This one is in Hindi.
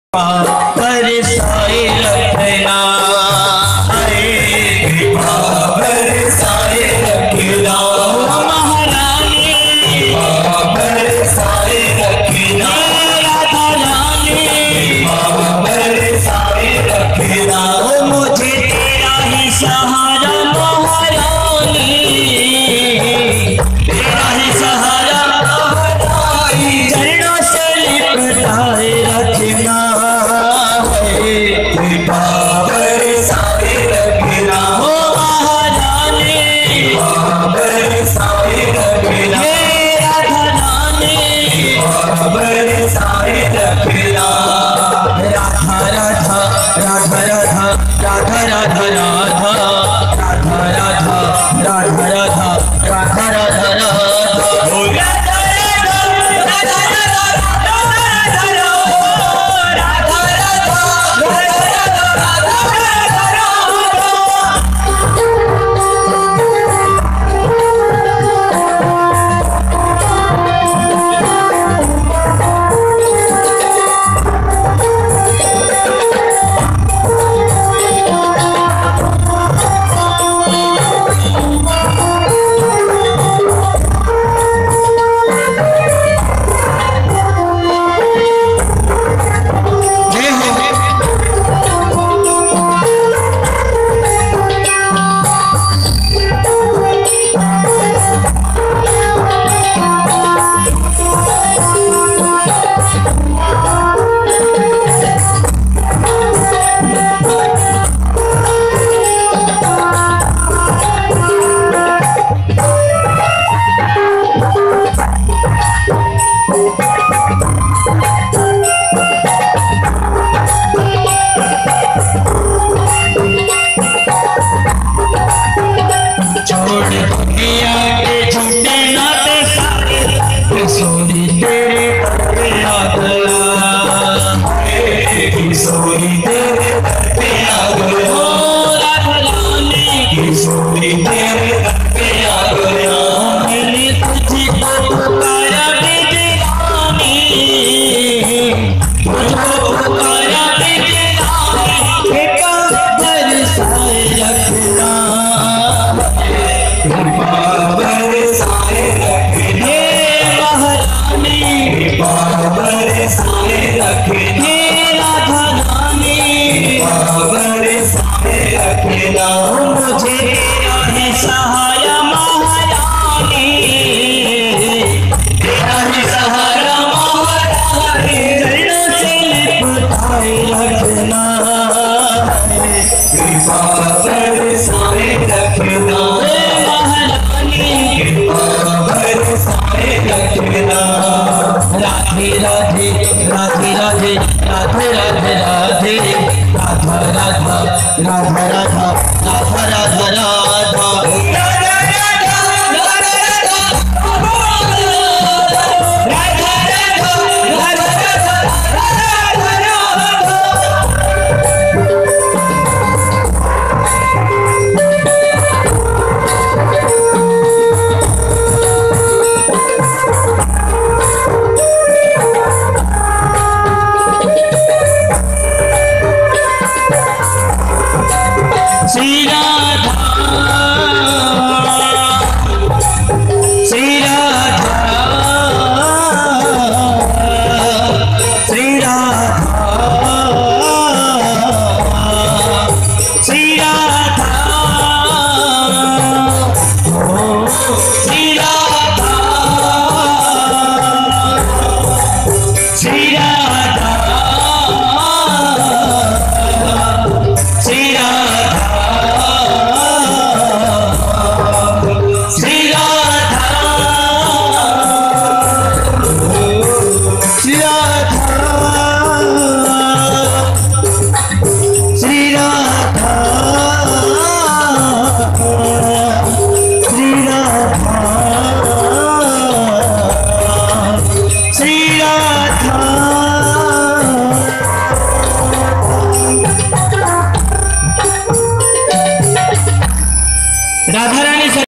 बरसाए रखना बरसाए रखना महारानी बरसाए रखना राधा रानी बरसाए रखना मुझे तेरा ही सहारा महारानी तेरा ही सहारा महारानी चरणों से लिपटाए रखना बरसाए रखना हो महारानी बरसाए रखना राधा रानी बरसाए रखना राधा राधा राधा राधा राधा राधा राधा राधा राधा राधा राधा राधा राधा किशोरी तेरे पे आ गया राधा रानी किशोरी तेरे पे आ गया मैंने तुझको पुकारा बिजरानी तुझको पुकारा बिजरानी कृपा बरसाए रखना कृपा बरसाए रखना महारानी कृपा बरसाए रखना बरसाए रखना मुझे तेरा ही सहारा महारानी तेरा ही सहारा महारानी चरणों से लिपटाए रखना कृपा बरसाए रखना महारानी कृपा बरसाए रखना राधे राधे राधे राधे राधे राधे राधे राधा राधा राधा राधा राधा राधा राधा